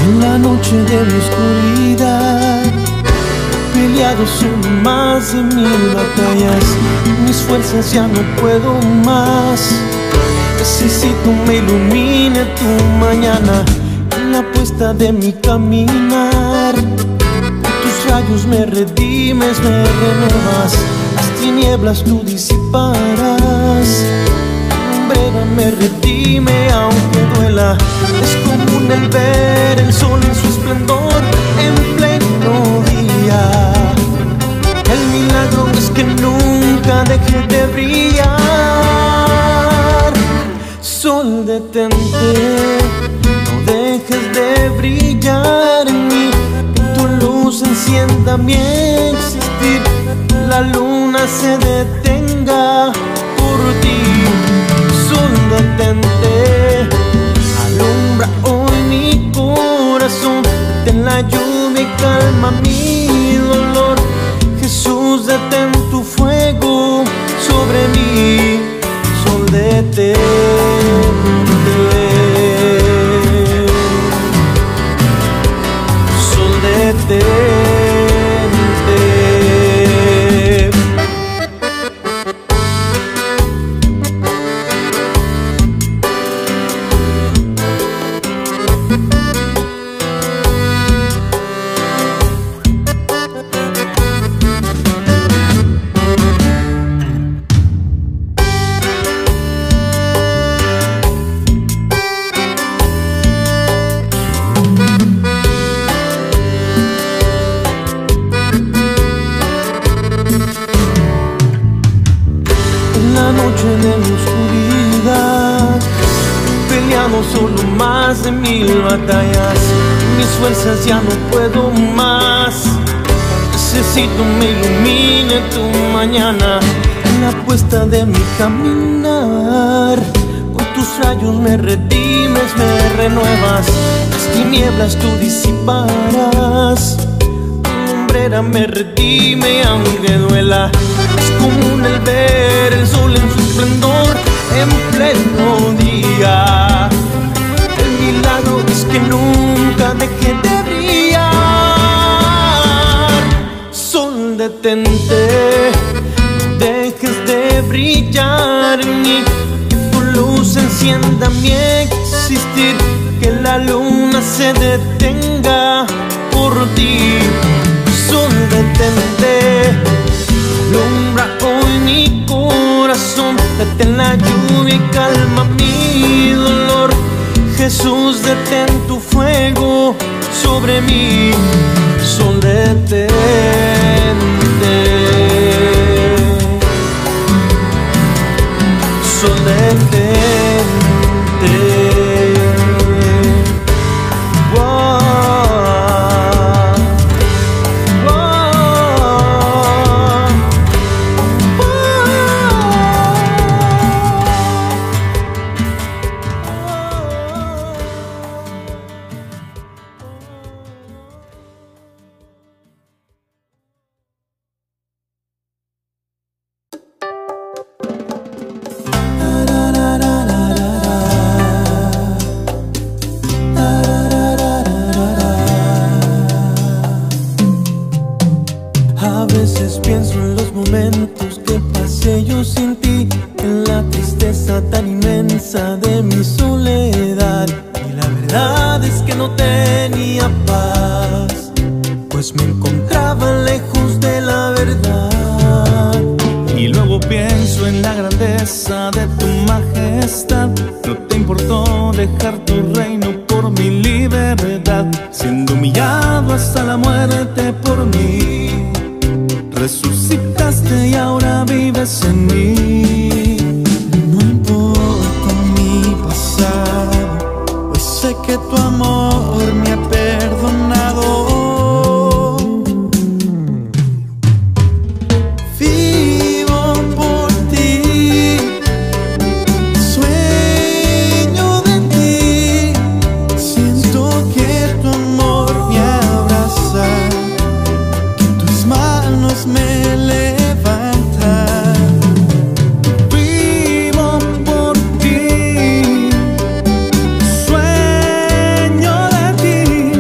En la noche de mi oscuridad he peleado solo más de 1000 batallas. Mis fuerzas ya no puedo más. Necesito me ilumine tu mañana en la puesta de mi caminar. Con tus rayos me redimes, me renuevas. Las tinieblas tú disiparás. Me redime aunque duela. Es común el ver el sol en su esplendor en pleno día. El milagro es que nunca deje de brillar. Sol, detente, no dejes de brillar en mí. Que tu luz encienda mi existir. La luna se detenga por ti. Sol, detente, alumbra hoy mi corazón. Detén la lluvia y calma mi dolor. Jesús, detén tu fuego sobre mí. Sol, detente. Sol, detente. De mi oscuridad he peleado solo más de 1000 batallas. Mis fuerzas ya no puedo más. Necesito me ilumine tu mañana en la puesta de mi caminar. Con tus rayos me redimes, me renuevas. Las tinieblas tú disiparás. Tu lumbrera me redime aunque duela. Es común el ver el sol en su esplendor en pleno día. El milagro es que nunca deje de brillar. Sol, detente, no dejes de brillar en mí. Que tu luz encienda mi existir. Que la luna se detenga por ti. Sol, detente, alumbra hoy mi corazón. Detén la lluvia y calma mi dolor. Jesús, detén tu fuego sobre mí. Sol, detente. Sol, detente. A veces pienso en los momentos que pasé yo sin ti, en la tristeza tan inmensa de mi soledad. Y la verdad es que no tenía paz, pues me encontraba lejos de la verdad. Y luego pienso en la grandeza de tu majestad. No te importó dejar tu reino por mi libertad, siendo humillado hasta la muerte por mí. Resucitaste y ahora vives en mí. No importa mi pasado, pues sé que tu amor me ha perdonado. Vivo por ti, sueño de ti. Siento que tu amor me abraza, que tus manos me levantan. Vivo por ti, sueño de ti.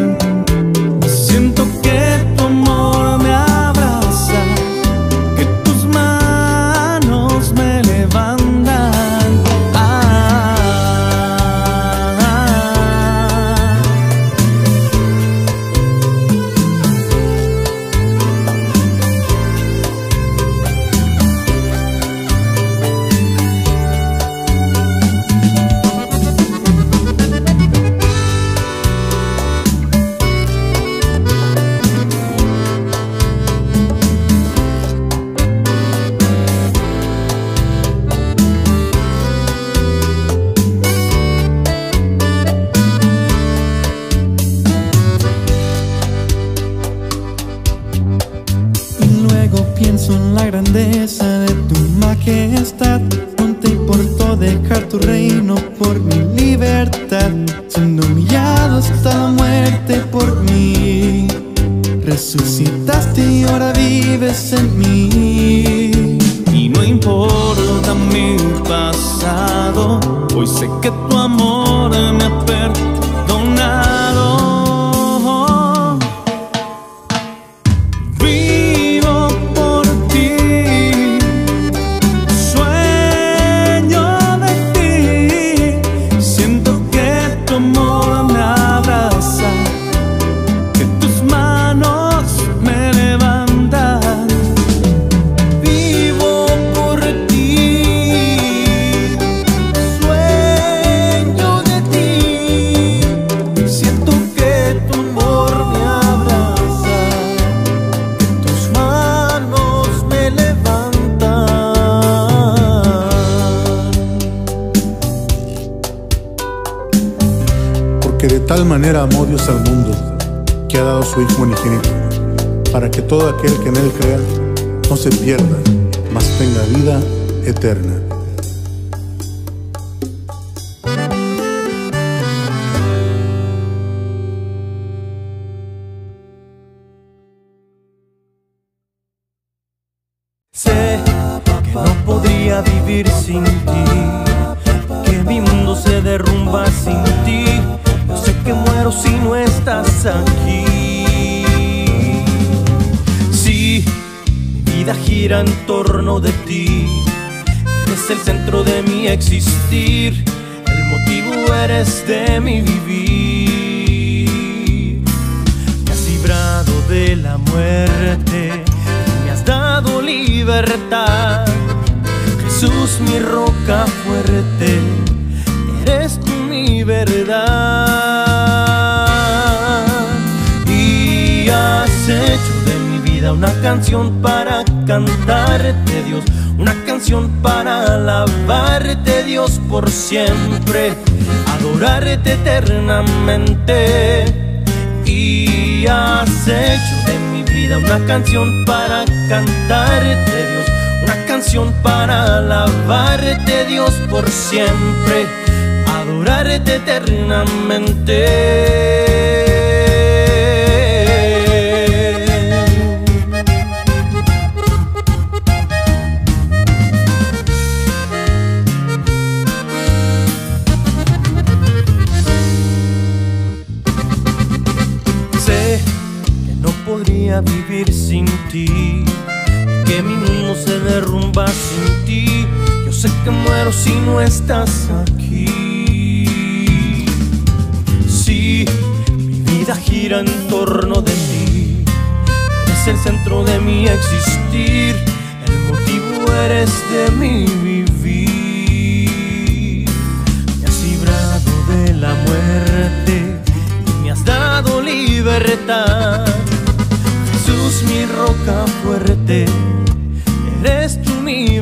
grandeza de tu majestad. No te importó dejar tu reino por mi libertad, siendo humillado hasta la muerte por mí. Resucitaste y ahora vives en mí. Y no importa mi pasado, hoy sé que tu amor me ha perdonado. Vivo por ti, sueño de ti, siento que tu amor me abraza, que tus manos me levantan. Vivo por ti, sueño de ti, siento que tu amor me abraza, que tus manos me levantan. Porque de tal manera amó Dios al mundo, que ha dado su Hijo unigénito, para que todo aquel que en Él crea no se pierda, mas tenga vida eterna. Sé que no podría vivir sin ti, que mi mundo se derrumba sin ti. Yo sé que muero si no estás aquí. Sí, mi vida gira en torno de ti, eres el centro de mi existir, el motivo eres de mi vivir. Me has librado de la muerte, me has dado libertad. Jesús, mi roca fuerte, eres tú mi verdad. Y has hecho de mi vida una canción para cantarte, Dios, una canción para alabarte, Dios, por siempre, adorarte eternamente. Y has hecho de mi vida una canción para cantarte, Dios, una canción para alabarte, Dios, por siempre, adorarte eternamente. Sé que no podría vivir sin ti, que mi mundo se derrumba sin ti. Yo sé que muero si no estás aquí. Sí, mi vida gira en torno de ti, eres el centro de mi existir, el motivo eres de mi vivir. Me has librado de la muerte y me has dado libertad. Jesús, mi roca fuerte, eres tú mi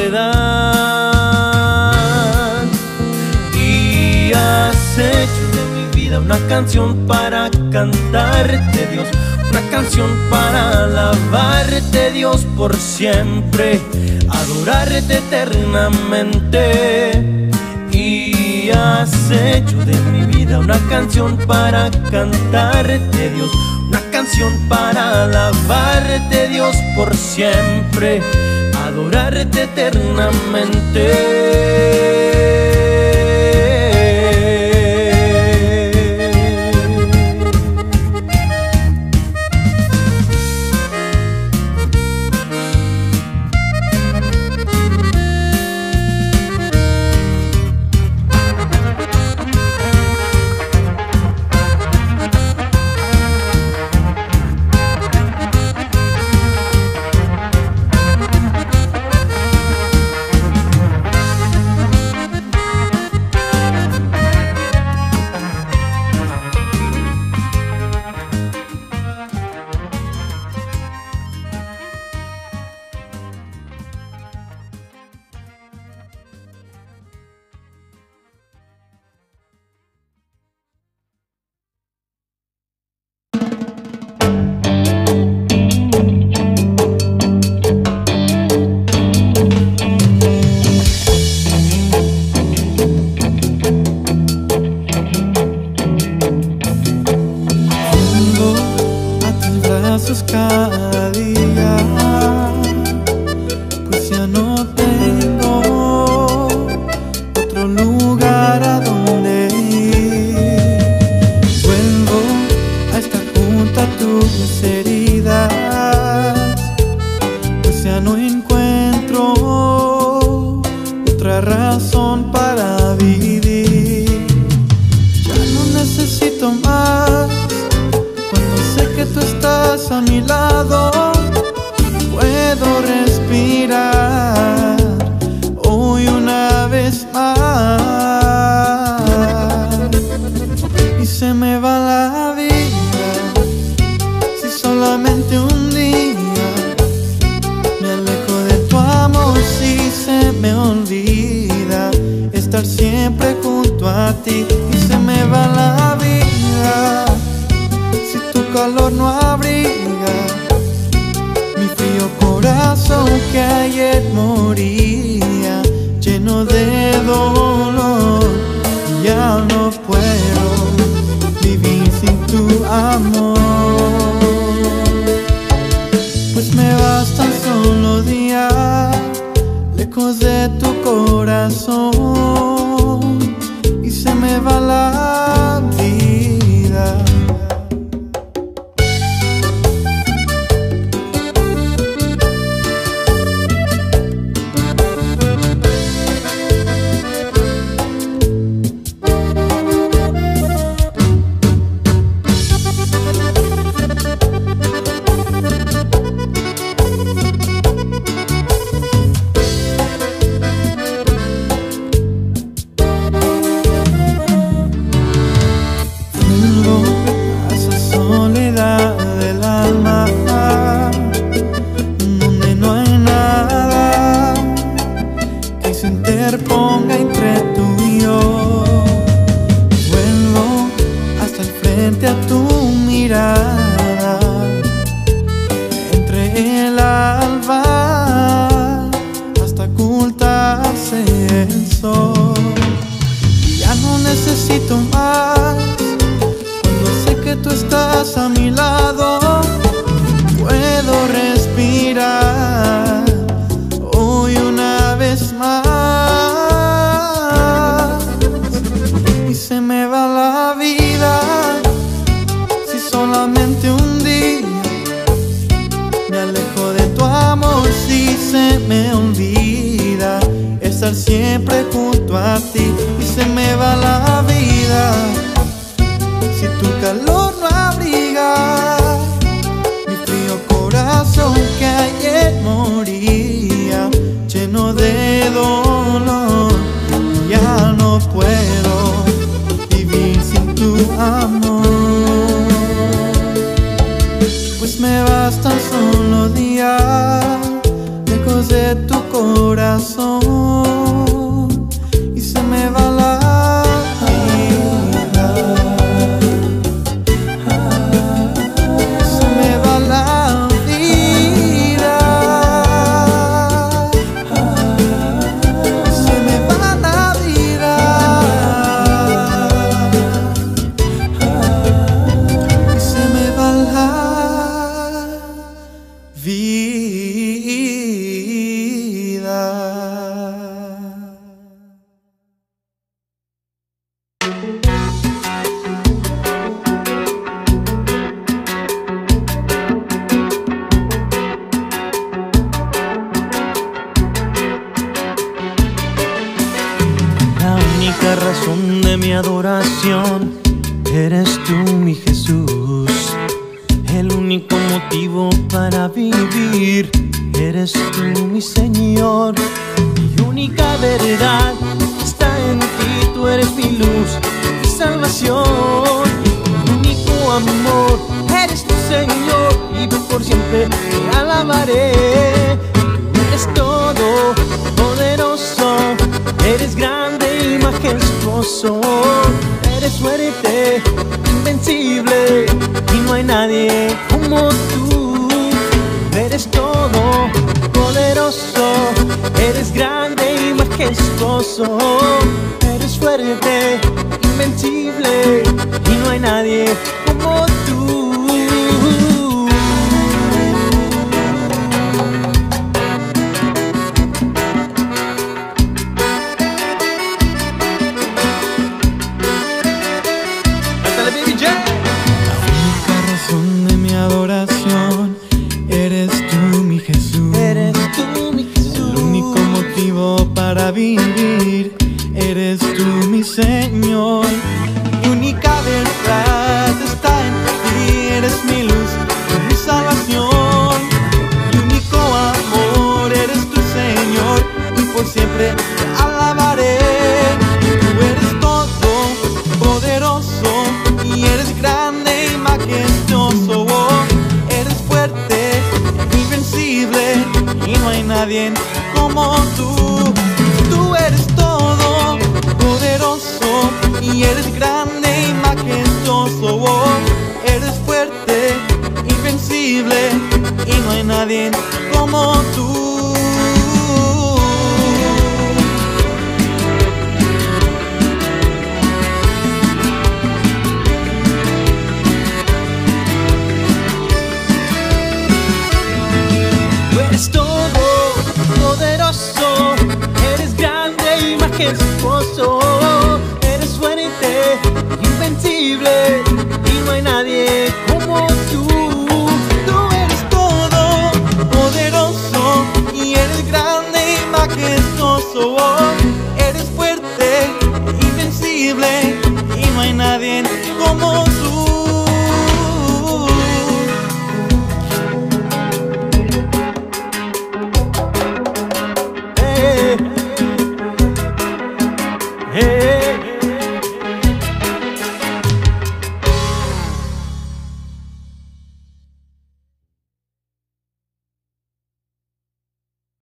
verdad. Y has hecho de mi vida una canción para cantarte, Dios, una canción para alabarte, Dios, por siempre, adorarte eternamente. Y has hecho de mi vida una canción para cantarte, Dios, una canción para alabarte, Dios, por siempre, adorarte eternamente. necesito más. Cuando sé que tú estás a mi lado, puedo respirar hoy una vez más. Y se me va la vida si solamente un día me alejo de tu amor. Si se me olvida estar siempre junto a ti. Y se me va la vida si tu calor no abriga mi frío corazón que ayer moría lleno de dolor. Ya no puedo vivir sin tu amor, pues me bastan solo días lejos de tu corazón. Y se me va la vida. Siempre junto a ti. Y se me va la vida si tu calor no abriga mi frío corazón que ayer moría lleno de dolor. Ya no puedo vivir sin tu amor, pues me bastan solo días lejos de tu corazón. Y se me va la vida, se me va la vida, se me va la vida, y se me va la vida. La única razón de mi adoración eres tú, mi Jesús. El único motivo para vivir eres tú, mi Señor. Mi única verdad está en ti, tú eres mi luz, mi salvación. Mi único amor eres tu Señor, y por siempre te alabaré. Tú eres todo poderoso, eres grande y majestuoso. Eres fuerte, invencible, y no hay nadie como tú. Eres todo poderoso, eres grande y majestuoso. Eres fuerte, invencible, y no hay nadie como tú. Para vivir, eres tú mi Señor, mi única verdad. nadie como tú. Tú eres todo poderoso y eres grande y majestuoso. Oh, eres fuerte, invencible y no hay nadie como tú. Eres todo poderoso, eres grande y majestuoso, eres fuerte, invencible